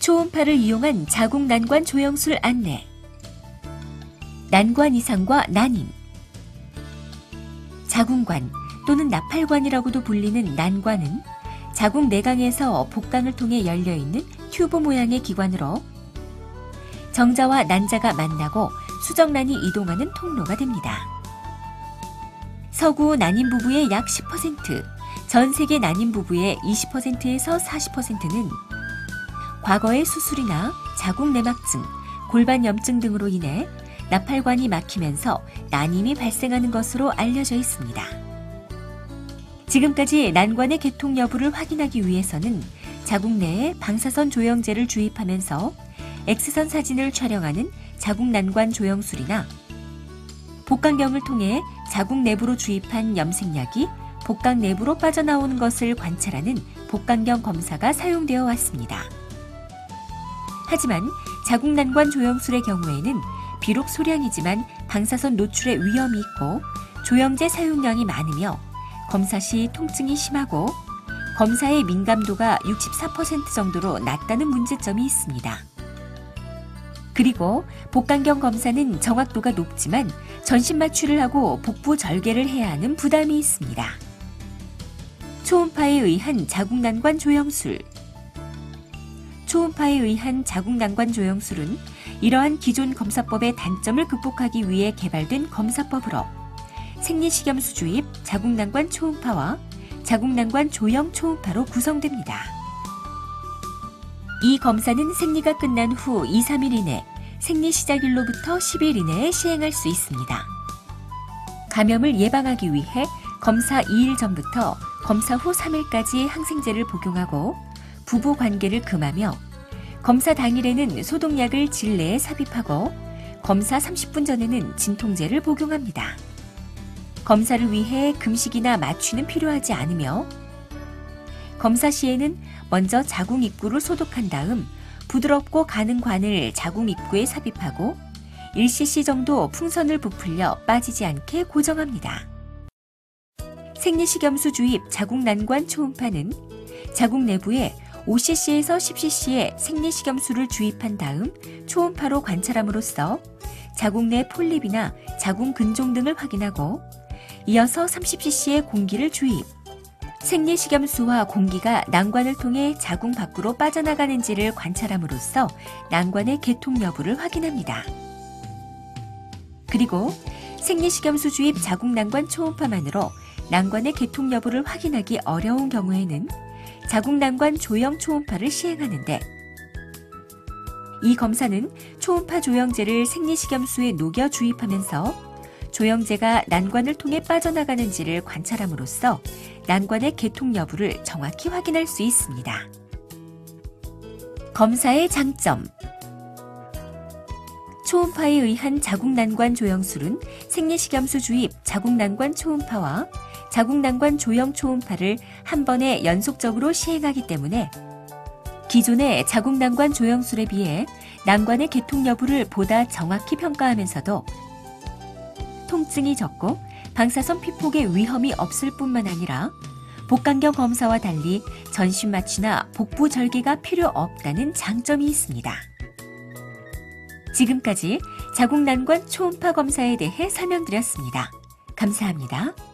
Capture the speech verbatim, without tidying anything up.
초음파를 이용한 자궁 난관 조영술 안내. 난관 이상과 난임. 자궁관 또는 나팔관이라고도 불리는 난관은 자궁 내강에서 복강을 통해 열려있는 튜브 모양의 기관으로 정자와 난자가 만나고 수정란이 이동하는 통로가 됩니다. 서구 난임 부부의 약 십 퍼센트, 전 세계 난임 부부의 이십 퍼센트에서 사십 퍼센트는 과거의 수술이나 자궁 내막증, 골반염증 등으로 인해 나팔관이 막히면서 난임이 발생하는 것으로 알려져 있습니다. 지금까지 난관의 개통 여부를 확인하기 위해서는 자궁 내에 방사선 조영제를 주입하면서 X선 사진을 촬영하는 자궁 난관 조영술이나 복강경을 통해 자궁 내부로 주입한 염색약이 복강 내부로 빠져나오는 것을 관찰하는 복강경 검사가 사용되어 왔습니다. 하지만 자궁 난관 조영술의 경우에는 비록 소량이지만 방사선 노출의 위험이 있고 조영제 사용량이 많으며 검사 시 통증이 심하고 검사의 민감도가 육십사 퍼센트 정도로 낮다는 문제점이 있습니다. 그리고 복강경 검사는 정확도가 높지만 전신 마취를 하고 복부 절개를 해야 하는 부담이 있습니다. 초음파에 의한 자궁 난관 조영술. 초음파에 의한 자궁 난관 조영술은 이러한 기존 검사법의 단점을 극복하기 위해 개발된 검사법으로 생리식염수 주입 자궁 난관 초음파와 자궁 난관 조영 초음파로 구성됩니다. 이 검사는 생리가 끝난 후 이, 삼 일 이내, 생리 시작일로부터 십 일 이내에 시행할 수 있습니다. 감염을 예방하기 위해 검사 이 일 전부터 검사 후 삼 일까지 항생제를 복용하고 부부 관계를 금하며 검사 당일에는 소독약을 질내에 삽입하고 검사 삼십 분 전에는 진통제를 복용합니다. 검사를 위해 금식이나 마취는 필요하지 않으며 검사 시에는 먼저 자궁 입구를 소독한 다음 부드럽고 가는 관을 자궁 입구에 삽입하고 일 씨씨 정도 풍선을 부풀려 빠지지 않게 고정합니다. 생리식염수 주입 자궁 난관 초음파는 자궁 내부에 오 씨씨에서 십 씨씨의 생리식염수를 주입한 다음 초음파로 관찰함으로써 자궁 내 폴립이나 자궁 근종 등을 확인하고 이어서 삼십 씨씨의 공기를 주입. 생리식염수와 공기가 난관을 통해 자궁 밖으로 빠져나가는지를 관찰함으로써 난관의 개통 여부를 확인합니다. 그리고 생리식염수 주입 자궁 난관 초음파만으로 난관의 개통 여부를 확인하기 어려운 경우에는 자궁 난관 조영 초음파를 시행하는데 이 검사는 초음파 조영제를 생리식염수에 녹여 주입하면서 조영제가 난관을 통해 빠져나가는지를 관찰함으로써 난관의 개통 여부를 정확히 확인할 수 있습니다. 검사의 장점. 초음파에 의한 자궁 난관 조영술은 생리식염수 주입 자궁 난관 초음파와 자궁 난관 조영 초음파를 한 번에 연속적으로 시행하기 때문에 기존의 자궁 난관 조영술에 비해 난관의 개통 여부를 보다 정확히 평가하면서도 통증이 적고 방사선 피폭의 위험이 없을 뿐만 아니라 복강경 검사와 달리 전신 마취나 복부 절개가 필요 없다는 장점이 있습니다. 지금까지 자궁 난관 초음파 검사에 대해 설명드렸습니다. 감사합니다.